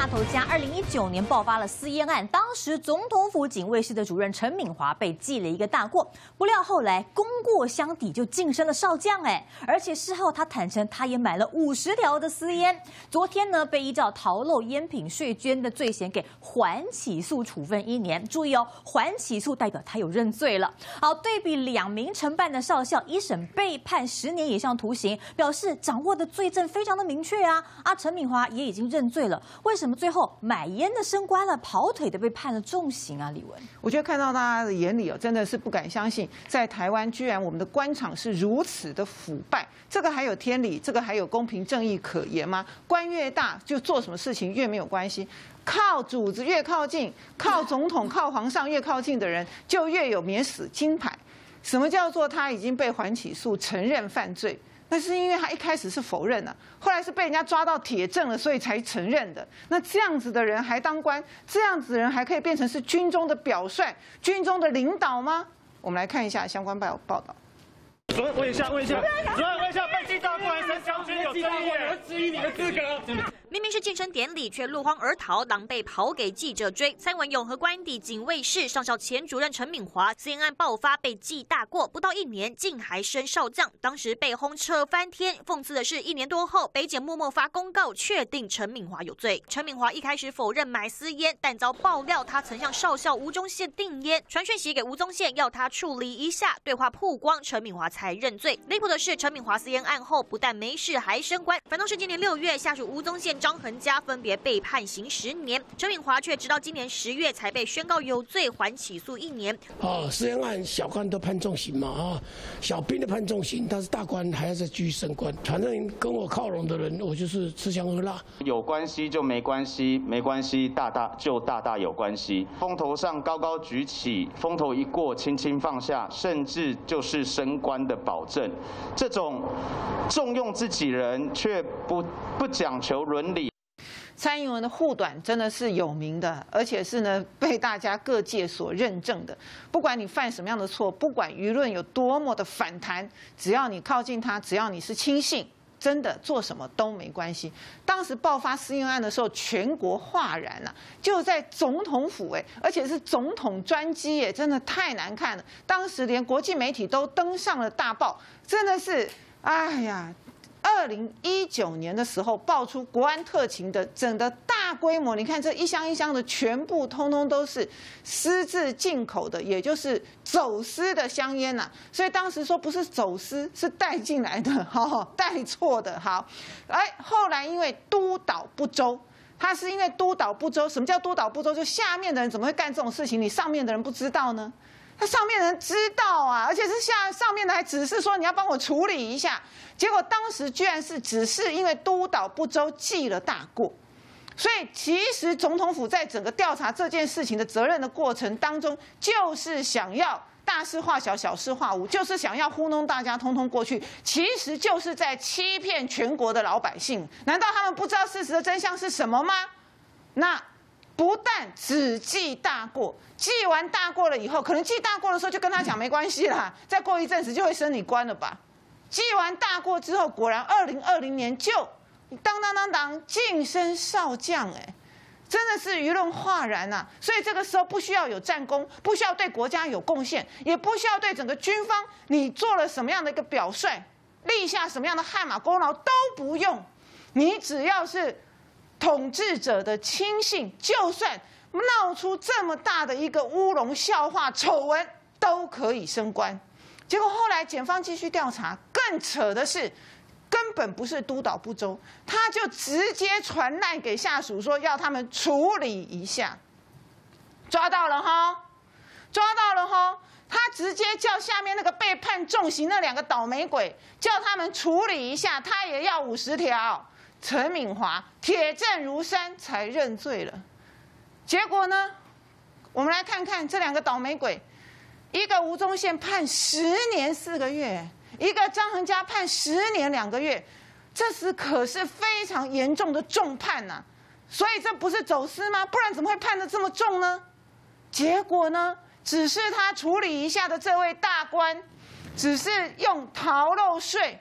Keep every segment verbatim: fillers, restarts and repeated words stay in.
大头家，二零一九年爆发了私烟案，当时总统府警卫室的主任陈敏华被记了一个大过，不料后来功过相抵，就晋升了少将哎，而且事后他坦承他也买了五十条的私烟。昨天呢，被依照逃漏烟品税捐的罪嫌给缓起诉处分一年。注意哦，缓起诉代表他有认罪了。好，对比两名承办的少校，一审被判十年以上徒刑，表示掌握的罪证非常的明确啊。啊，陈敏华也已经认罪了，为什么最后买烟的升官了，跑腿的被判了重刑啊？李文， 我觉得看到大家的眼里哦，真的是不敢相信，在台湾居然我们的官场是如此的腐败，这个还有天理，这个还有公平正义可言吗？官越大，就做什么事情越没有关系。靠主子越靠近，靠总统、靠皇上越靠近的人，就越有免死金牌。什么叫做他已经被缓起诉，承认犯罪？那是因为他一开始是否认了、啊，后来是被人家抓到铁证了，所以才承认的。那这样子的人还当官，这样子的人还可以变成是军中的表率、军中的领导吗？我们来看一下相关报报道。 主任，问一下，问一下，主任，问一下，被记大过来，陈将军有争议，我质疑你的资格。 明明是晋升典礼，却落荒而逃，狼狈跑给记者追。蔡文勇和官邸警卫室上校前主任陈敏华，私烟案爆发被记大过，不到一年竟还升少将，当时被轰扯翻天。讽刺的是，一年多后，北检默默发公告，确定陈敏华有罪。陈敏华一开始否认买私烟，但遭爆料他曾向少校吴宗宪订烟，传讯息给吴宗宪要他处理一下。对话曝光，陈敏华才认罪。离谱的是，陈敏华私烟案后不但没事，还升官。反倒是今年六月，下属吴宗宪、张恒嘉分别被判刑十年，陈敏华却直到今年十月才被宣告有罪，缓起诉一年。 哦，私烟案小官都判重刑嘛啊，小兵的判重刑，但是大官还要再继续升官。反正跟我靠拢的人，我就是吃香喝辣。 有关系就没关系，没关系大大就大大有关系。风头上高高举起，风头一过轻轻放下，甚至就是升官的保证。这种重用自己人却不不讲求伦理。 蔡英文的护短真的是有名的，而且是呢被大家各界所认证的。不管你犯什么样的错，不管舆论有多么的反弹，只要你靠近他，只要你是亲信，真的做什么都没关系。当时爆发私烟案的时候，全国哗然啊，就在总统府哎，而且是总统专机哎，真的太难看了。当时连国际媒体都登上了大报，真的是哎呀。二零一九年的时候爆出国安特勤的整个大规模，你看这一箱一箱的，全部通通都是私自进口的，也就是走私的香烟呐、啊。所以当时说不是走私，是带进来的，哈，带错的。好，哎，后来因为督导不周，他是因为督导不周。什么叫督导不周？就下面的人怎么会干这种事情？你上面的人不知道呢？他上面的人知道啊，而且是下上面的还只是说你要帮我处理一下，结果当时居然是只是因为督导不周记了大过，所以其实总统府在整个调查这件事情的责任的过程当中，就是想要大事化小，小事化无，就是想要糊弄大家通通过去，其实就是在欺骗全国的老百姓。难道他们不知道事实的真相是什么吗？那不但只记大过，记完大过了以后，可能记大过的时候就跟他讲没关系啦，再过一阵子就会升你官了吧。记完大过之后，果然二零二零年就当当当当晋升少将，哎，真的是舆论哗然啊！所以这个时候不需要有战功，不需要对国家有贡献，也不需要对整个军方你做了什么样的一个表率，立下什么样的汗马功劳都不用，你只要是统治者的亲信，就算闹出这么大的一个乌龙笑话丑闻，都可以升官。结果后来检方继续调查，更扯的是，根本不是督导不周，他就直接传赖给下属说要他们处理一下。抓到了哈，抓到了哈，他直接叫下面那个被判重刑那两个倒霉鬼，叫他们处理一下，他也要五十条。陈敏华铁证如山，才认罪了。结果呢，我们来看看这两个倒霉鬼，一个吴宗宪判十年四个月，一个张恒嘉判十年两个月，这是可是非常严重的重判呐、啊。所以这不是走私吗？不然怎么会判得这么重呢？结果呢，只是他处理一下的这位大官，只是用逃漏税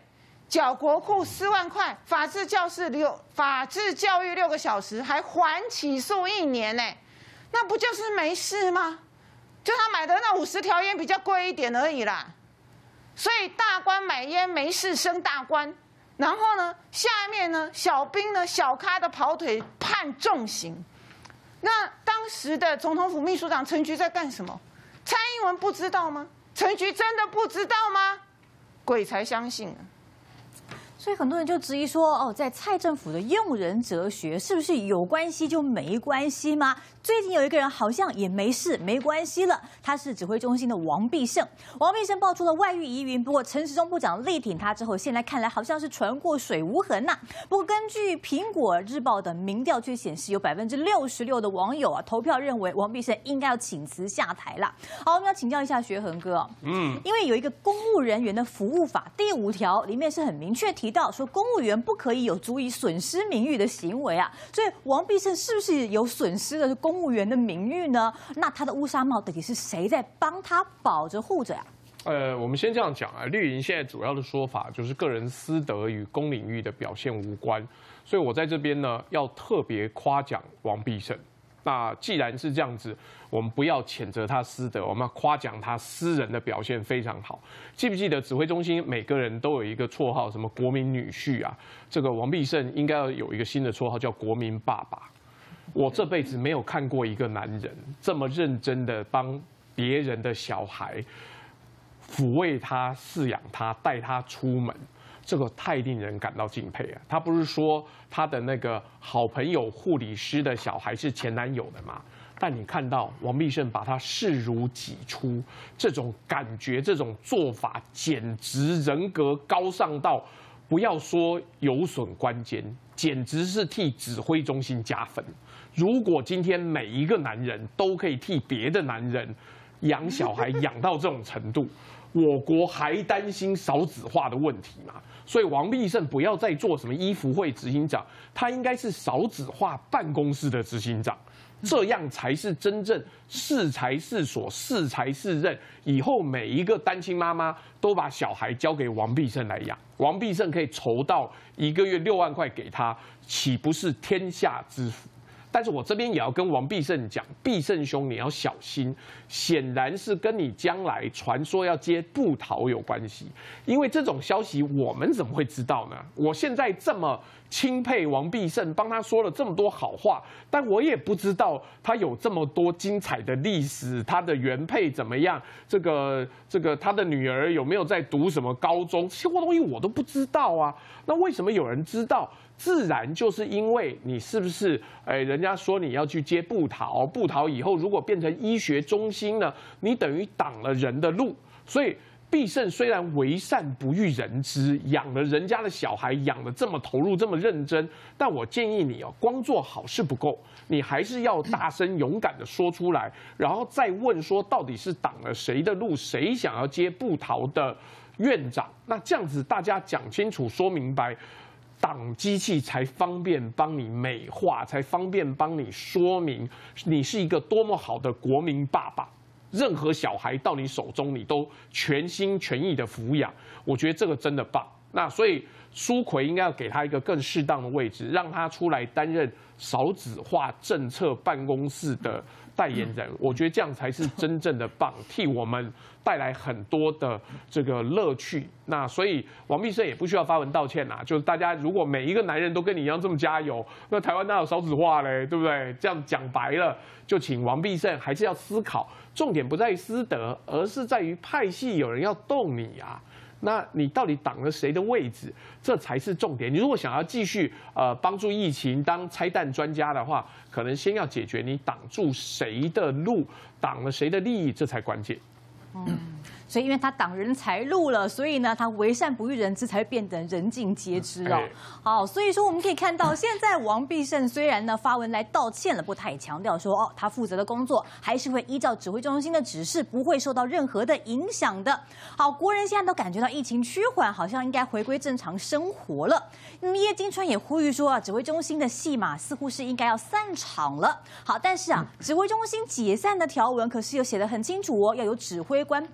缴国库四万块，法治教室六法治教育六个小时，还缓起诉一年呢，那不就是没事吗？就他买的那五十条烟比较贵一点而已啦。所以大官买烟没事升大官，然后呢，下面呢小兵呢小咖的跑腿判重刑。那当时的总统府秘书长陈菊在干什么？蔡英文不知道吗？陈菊真的不知道吗？鬼才相信啊！ 所以很多人就质疑说，哦，在蔡政府的用人哲学是不是有关系就没关系吗？最近有一个人好像也没事没关系了，他是指挥中心的王必胜。王必胜爆出了外遇疑云，不过陈时中部长力挺他之后，现在看来好像是船过水无痕呐、啊。不过根据苹果日报的民调却显示，有百分之六十六的网友啊投票认为王必胜应该要请辞下台啦。好，我们要请教一下学恒哥、哦，嗯，因为有一个公务人员的服务法第五条里面是很明确提到说，公务员不可以有足以损失名誉的行为啊。所以王必胜是不是有损失的公务员的名誉呢？那他的乌纱帽到底是谁在帮他保着护着呀？ 呃，我们先这样讲啊，绿营现在主要的说法就是个人私德与公领域的表现无关，所以我在这边呢要特别夸奖王必胜。那既然是这样子，我们不要谴责他私德，我们要夸奖他私人的表现非常好。记不记得指挥中心每个人都有一个绰号，什么国民女婿啊？这个王必胜应该要有一个新的绰号，叫国民爸爸。我这辈子没有看过一个男人这么认真的帮别人的小孩抚慰他、饲养他、带他出门，这个太令人感到敬佩啊！他不是说他的那个好朋友护理师的小孩是前男友的吗？但你看到王必胜把他视如己出，这种感觉、这种做法，简直人格高尚到不要说有损官监，简直是替指挥中心加分。如果今天每一个男人都可以替别的男人养小孩养到这种程度，我国还担心少子化的问题吗？所以王必胜不要再做什么医福会执行长，他应该是少子化办公室的执行长，这样才是真正适才适所、适才适任。以后每一个单亲妈妈都把小孩交给王必胜来养，王必胜可以筹到一个月六万块给他，岂不是天下之福？但是我这边也要跟王必胜讲，必胜兄你要小心，显然是跟你将来传说要接部桃有关系，因为这种消息我们怎么会知道呢？我现在这么钦佩王必胜，帮他说了这么多好话，但我也不知道他有这么多精彩的历史，他的原配怎么样，这个这个他的女儿有没有在读什么高中，这些东西我都不知道啊。那为什么有人知道？自然就是因为你是不是，哎，人家说你要去接部桃，部桃以后如果变成医学中心呢，你等于挡了人的路。所以必胜虽然为善不欲人知，养了人家的小孩，养得这么投入这么认真，但我建议你哦，光做好事不够，你还是要大声勇敢的说出来，然后再问说到底是挡了谁的路，谁想要接部桃的院长，那这样子大家讲清楚说明白。党机器才方便帮你美化，才方便帮你说明你是一个多么好的国民爸爸。任何小孩到你手中，你都全心全意的抚养，我觉得这个真的棒。那所以苏揆应该要给他一个更适当的位置，让他出来担任少子化政策办公室的代言人。我觉得这样才是真正的棒，替我们带来很多的这个乐趣。那所以王必胜也不需要发文道歉啦，就是大家如果每一个男人都跟你一样这么加油，那台湾哪有少子化嘞，对不对？这样讲白了，就请王必胜还是要思考，重点不在于私德，而是在于派系有人要动你啊。那你到底挡了谁的位置？这才是重点。你如果想要继续呃帮助疫情当拆弹专家的话，可能先要解决你挡住谁的路，挡了谁的利益，这才关键。 嗯，所以因为他挡人财路了，所以呢，他为善不欲人知，才会变得人尽皆知哦。好，所以说我们可以看到，现在王必胜虽然呢发文来道歉了，不过他也强调说，哦，他负责的工作还是会依照指挥中心的指示，不会受到任何的影响的。好，国人现在都感觉到疫情趋缓，好像应该回归正常生活了。那么叶金川也呼吁说啊，指挥中心的戏码似乎是应该要散场了。好，但是啊，指挥中心解散的条文可是有写得很清楚哦，要有指挥官报请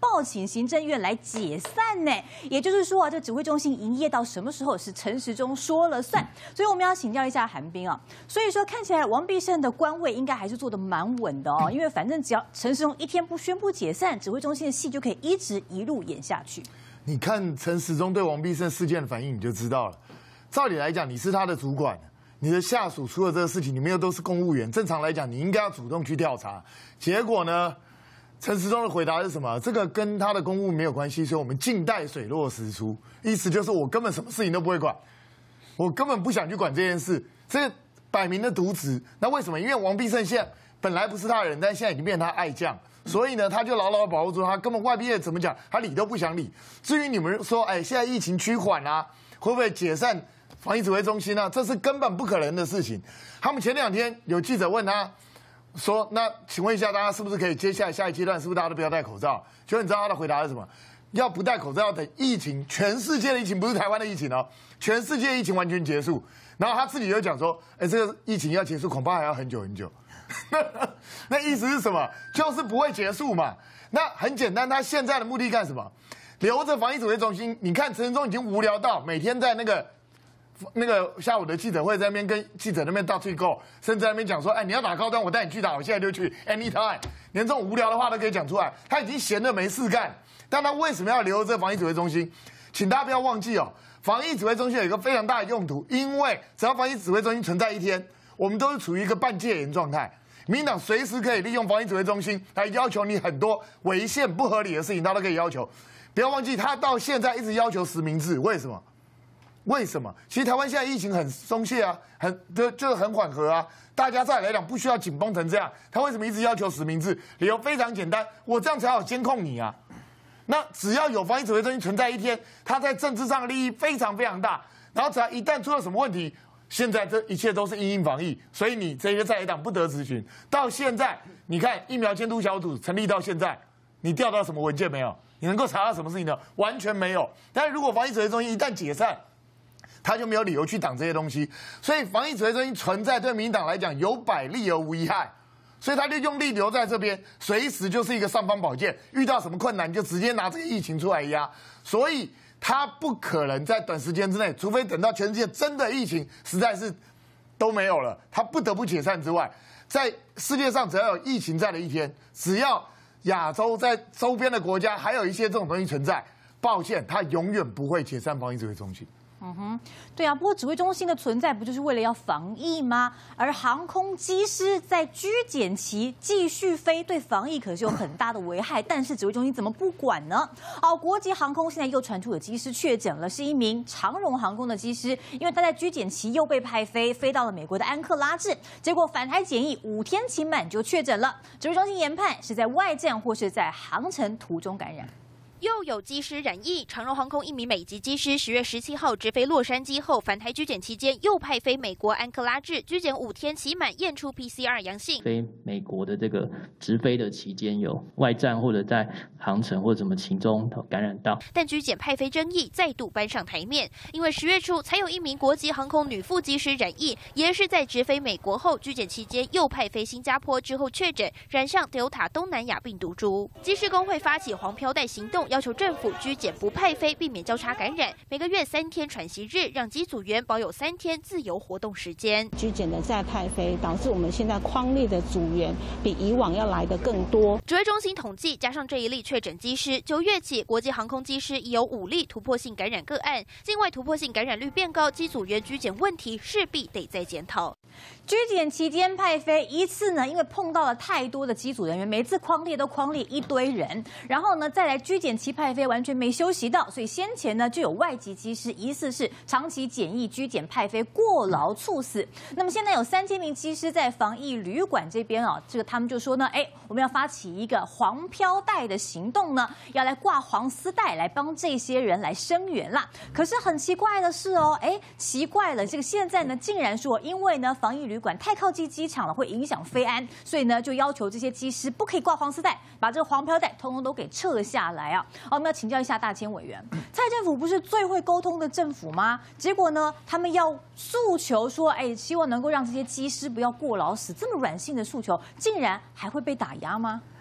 行政院来解散呢。也就是说啊，这指挥中心营业到什么时候是陈时中说了算。所以我们要请教一下韩冰啊。所以说看起来王必胜的官位应该还是做得蛮稳的哦，因为反正只要陈时中一天不宣布解散，指挥中心的戏就可以一直一路演下去。 你看陈时中对王必胜事件的反应，你就知道了。照理来讲，你是他的主管。你的下属出了这个事情，你们又都是公务员，正常来讲，你应该要主动去调查。结果呢，陈时中的回答是什么？这个跟他的公务没有关系，所以我们静待水落石出。意思就是我根本什么事情都不会管，我根本不想去管这件事，这摆明的渎职。那为什么？因为王必胜现在本来不是他的人，但现在已经变成他爱将，所以呢，他就牢牢保护住他，根本外边怎么讲，他理都不想理。至于你们说，哎，现在疫情趋缓啊，会不会解散防疫指挥中心呢？这是根本不可能的事情。他们前两天有记者问他说：“那请问一下，大家是不是可以接下来下一阶段，是不是大家都不要戴口罩？”结果你知道他的回答是什么？要不戴口罩，要等疫情，全世界的疫情，不是台湾的疫情哦，全世界疫情完全结束。然后他自己又讲说：“哎，这个疫情要结束，恐怕还要很久很久。”那意思是什么？就是不会结束嘛。那很简单，他现在的目的干什么？留着防疫指挥中心。你看陈时中已经无聊到每天在那个。那个下午的记者会在那边跟记者那边大吹够，甚至在那边讲说，哎，你要打高端，我带你去打，我现在就去 ，anytime， 连这种无聊的话都可以讲出来。他已经闲得没事干，但他为什么要留着这防疫指挥中心？请大家不要忘记哦，防疫指挥中心有一个非常大的用途，因为只要防疫指挥中心存在一天，我们都是处于一个半戒严状态。民进党随时可以利用防疫指挥中心来要求你很多违宪不合理的事情，他都可以要求。不要忘记，他到现在一直要求实名制，为什么？为什么？其实台湾现在疫情很松懈啊，很就就是很缓和啊，大家再来讲不需要紧绷成这样。他为什么一直要求实名制？理由非常简单，我这样才好监控你啊。那只要有防疫指挥中心存在一天，他在政治上的利益非常非常大。然后只要一旦出了什么问题，现在这一切都是因应防疫，所以你这些在野党不得质询。到现在，你看疫苗监督小组成立到现在，你调到什么文件没有？你能够查到什么事情呢？完全没有。但是如果防疫指挥中心一旦解散，他就没有理由去挡这些东西，所以防疫指挥中心存在对民进党来讲有百利而无一害，所以他就用力留在这边，随时就是一个尚方宝剑，遇到什么困难就直接拿这个疫情出来压，所以他不可能在短时间之内，除非等到全世界真的疫情实在是都没有了，他不得不解散之外，在世界上只要有疫情在的一天，只要亚洲在周边的国家还有一些这种东西存在，抱歉，他永远不会解散防疫指挥中心。 嗯哼，对啊，不过指挥中心的存在不就是为了要防疫吗？而航空机师在居检期继续飞，对防疫可是有很大的危害。但是指挥中心怎么不管呢？哦，国际航空现在又传出有机师确诊了，是一名长荣航空的机师，因为他在居检期又被派飞，飞到了美国的安克拉治，结果返台检疫五天期满就确诊了。指挥中心研判是在外站或是在航程途中感染。 又有机师染疫，长荣航空一名美籍机师十月十七号直飞洛杉矶后返台居检期间，又派飞美国安克拉治，居检五天期满验出 P C R 阳性。 飞美国的这个直飞的期间有外站或者在航程或者什么其中感染到， 但居检派飞争议再度搬上台面，因为十月初才有一名国际航空女副机师染疫，也是在直飞美国后居检期间又派飞新加坡之后确诊染上 Delta 东南亚病毒株。机师工会发起黄飘带行动，要求政府居检不派飞，避免交叉感染。每个月三天喘息日，让机组员保有三天自由活动时间。 居检的再派飞，导致我们现在匡列的组员比以往要来的更多。 指挥中心统计，加上这一例确诊机师，九月起国际航空机师已有五例突破性感染个案，境外突破性感染率变高，机组员居检问题势必得再检讨。 居检期间派飞一次呢，因为碰到了太多的机组人员，每次匡列都匡列一堆人，然后呢再来居检期派飞完全没休息到，所以先前呢就有外籍机师疑似是长期检疫居检派飞过劳猝死。那么现在有三千名机师在防疫旅馆这边啊，这个他们就说呢，哎，我们要发起一个黄飘带的行动呢，要来挂黄丝带来帮这些人来声援啦。可是很奇怪的是哦，哎，奇怪了，这个现在呢竟然说，因为呢防疫旅馆太靠近机场了，会影响飞安，所以呢就要求这些机师不可以挂黄丝带，把这个黄飘带通通都给撤下来啊。哦，我们要请教一下大千委员，蔡政府不是最会沟通的政府吗？结果呢，他们要诉求说，哎，希望能够让这些机师不要过劳死，这么软性的诉求，竟然还会被打压吗？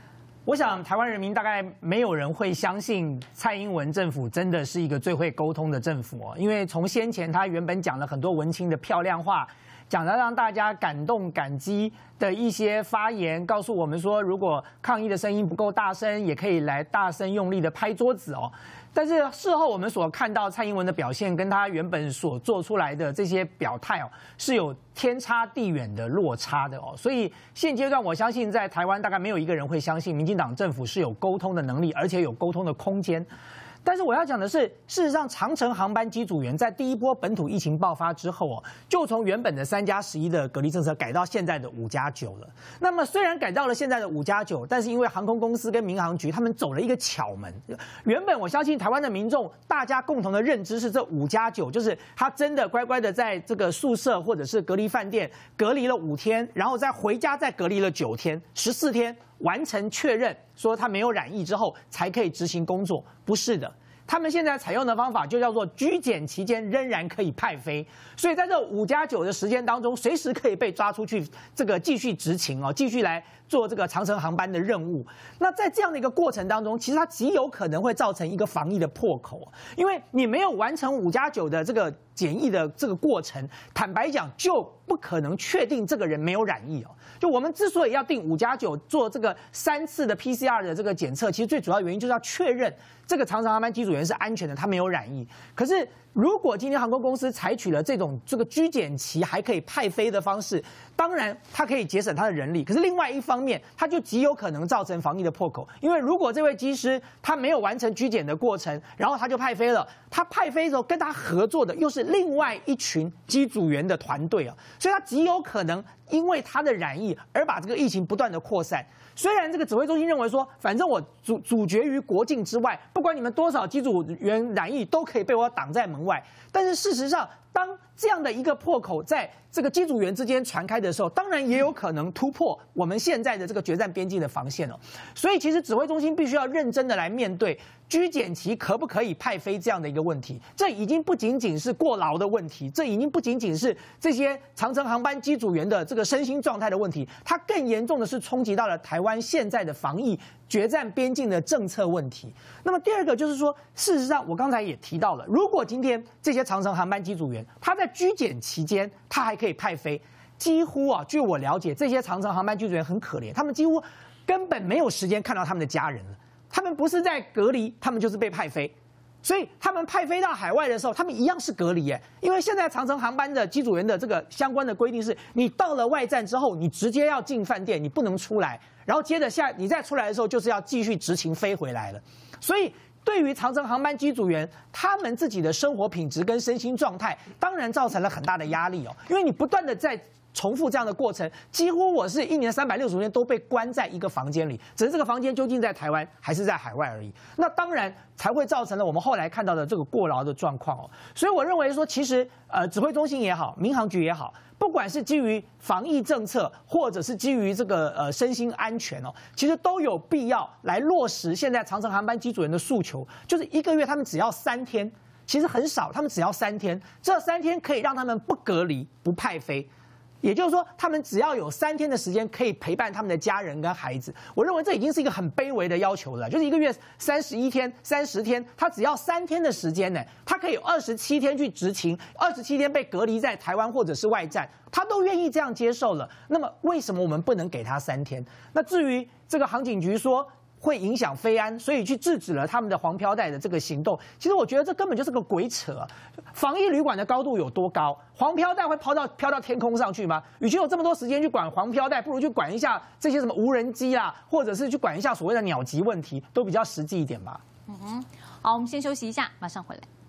我想台湾人民大概没有人会相信蔡英文政府真的是一个最会沟通的政府哦，因为从先前他原本讲了很多文青的漂亮话，讲了让大家感动感激的一些发言，告诉我们说，如果抗议的声音不够大声，也可以来大声用力的拍桌子哦。但是事后我们所看到蔡英文的表现，跟他原本所做出来的这些表态哦，是有天差地远的落差的哦。所以现阶段，我相信在台湾大概没有一个人会相信民进党政府是有沟通的能力，而且有沟通的空间。但是我要讲的是，事实上，长程航班机组员在第一波本土疫情爆发之后哦，就从原本的三加十一的隔离政策改到现在的五加九了。那么虽然改到了现在的五加九，但是因为航空公司跟民航局他们走了一个巧门。原本我相信台湾的民众大家共同的认知是，这五加九就是他真的乖乖的在这个宿舍或者是隔离饭店隔离了五天，然后再回家再隔离了九天，十四天。完成确认说他没有染疫之后，才可以执行工作，不是的。他们现在采用的方法就叫做居检期间仍然可以派飞，所以在这五加九的时间当中，随时可以被抓出去，这个继续执勤哦，继续来做这个长程航班的任务。那在这样的一个过程当中，其实它极有可能会造成一个防疫的破口，因为你没有完成五加九的这个检疫的这个过程，坦白讲就不可能确定这个人没有染疫哦。就我们之所以要定五加九做这个三次的 P C R 的这个检测，其实最主要原因就是要确认这个长程航班机组员是安全的，他没有染疫。可是如果今天航空公司采取了这种这个居检期还可以派飞的方式，当然它可以节省它的人力，可是另外一方面，它就极有可能造成防疫的破口。因为如果这位机师他没有完成居检的过程，然后他就派飞了，他派飞的时候跟他合作的又是另外一群机组员的团队啊，所以他极有可能因为他的染疫而把这个疫情不断的扩散。虽然这个指挥中心认为说，反正我阻阻绝于国境之外，不管你们多少机组员染疫，都可以被我挡在门外。但是事实上，当这样的一个破口在这个机组员之间传开的时候，当然也有可能突破我们现在的这个决战边境的防线哦。所以其实指挥中心必须要认真的来面对居检期可不可以派飞这样的一个问题。这已经不仅仅是过劳的问题，这已经不仅仅是这些长程航班机组员的这个身心状态的问题，它更严重的是冲击到了台湾现在的防疫决战边境的政策问题。那么第二个就是说，事实上我刚才也提到了，如果今天这些长程航班机组员他在居检期间他还可以派飞，几乎啊，据我了解，这些长程航班机组员很可怜，他们几乎根本没有时间看到他们的家人了。他们不是在隔离，他们就是被派飞。所以他们派飞到海外的时候，他们一样是隔离耶。因为现在长程航班的机组员的这个相关的规定是，你到了外站之后，你直接要进饭店，你不能出来，然后接着下你再出来的时候，就是要继续执勤飞回来了。所以对于长程航班机组员，他们自己的生活品质跟身心状态，当然造成了很大的压力哦。因为你不断的在重复这样的过程，几乎我是一年三百六十五天都被关在一个房间里，只是这个房间究竟在台湾还是在海外而已。那当然才会造成了我们后来看到的这个过劳的状况哦。所以我认为说，其实呃指挥中心也好，民航局也好，不管是基于防疫政策，或者是基于这个呃身心安全哦，其实都有必要来落实现在长程航班机组员的诉求，就是一个月他们只要三天，其实很少，他们只要三天，这三天可以让他们不隔离、不派飞。也就是说，他们只要有三天的时间可以陪伴他们的家人跟孩子，我认为这已经是一个很卑微的要求了。就是一个月三十一天、三十天，他只要三天的时间呢，他可以有二十七天去执勤，二十七天被隔离在台湾或者是外站，他都愿意这样接受了。那么为什么我们不能给他三天？那至于这个航警局说会影响飞安，所以去制止了他们的黄飘带的这个行动。其实我觉得这根本就是个鬼扯。防疫旅馆的高度有多高？黄飘带会抛到飘到天空上去吗？与其有这么多时间去管黄飘带，不如去管一下这些什么无人机啊，或者是去管一下所谓的鸟击问题，都比较实际一点吧。 嗯哼，好，我们先休息一下，马上回来。